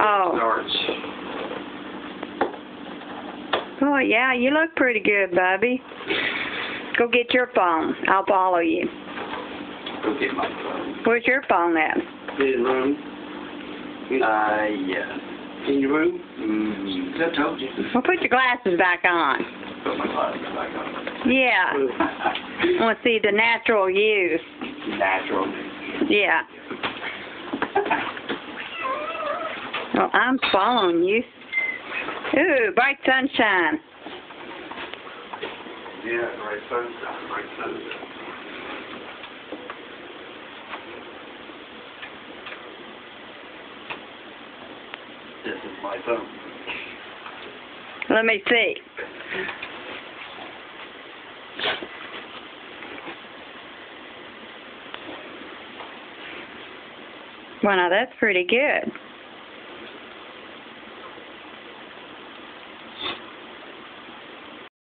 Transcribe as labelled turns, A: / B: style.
A: Oh.
B: Starts.
A: Oh, yeah, you look pretty good, Bubby. Go get your phone. I'll follow you.
B: Go get my phone.
A: Where's your phone at?
C: In his room.
B: Yeah.
C: In your room?
B: Mm-hmm.
C: I told you.
A: Well, put your glasses back on.
B: Put my glasses back on.
A: Yeah. I want to see the natural you.
B: Natural.
A: Yeah. Well, I'm following you. Ooh, bright sunshine.
B: Yeah, bright sunshine, bright sunshine. This is my phone.
A: Let me see. Well, now that's pretty good.